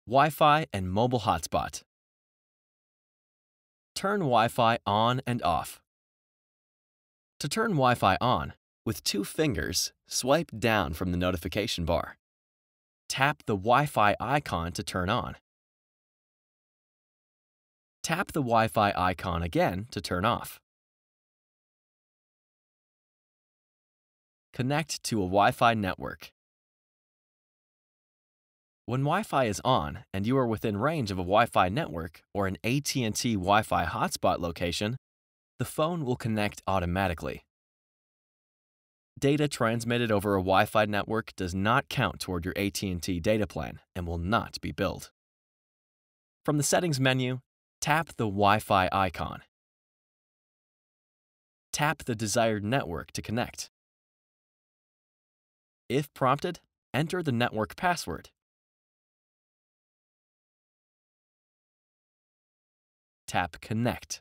Wi-Fi and mobile hotspot. Turn Wi-Fi on and off. To turn Wi-Fi on, with 2 fingers, swipe down from the notification bar. Tap the Wi-Fi icon to turn on. Tap the Wi-Fi icon again to turn off. Connect to a Wi-Fi network. When Wi-Fi is on and you are within range of a Wi-Fi network or an AT&T Wi-Fi hotspot location, the phone will connect automatically. Data transmitted over a Wi-Fi network does not count toward your AT&T data plan and will not be billed. From the Settings menu, tap the Wi-Fi icon. Tap the desired network to connect. If prompted, enter the network password. Tap Connect.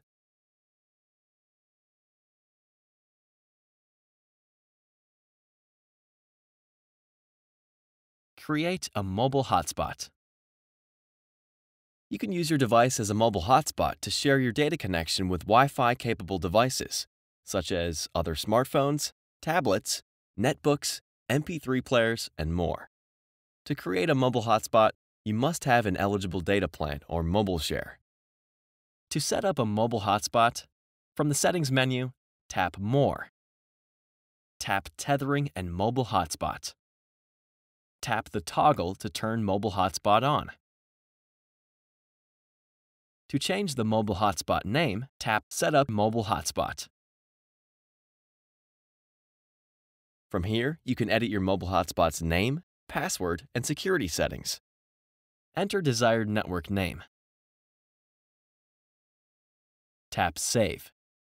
Create a mobile hotspot. You can use your device as a mobile hotspot to share your data connection with Wi-Fi capable devices, such as other smartphones, tablets, netbooks, MP3 players, and more. To create a mobile hotspot, you must have an eligible data plan or mobile share. To set up a mobile hotspot, from the Settings menu, tap More. Tap Tethering and Mobile Hotspot. Tap the toggle to turn mobile hotspot on. To change the mobile hotspot name, tap Set up mobile hotspot. From here, you can edit your mobile hotspot's name, password, and security settings. Enter desired network name. Tap Save.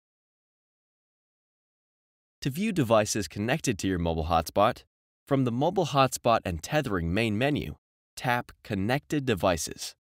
To view devices connected to your mobile hotspot, from the Mobile Hotspot and Tethering main menu, tap Connected Devices.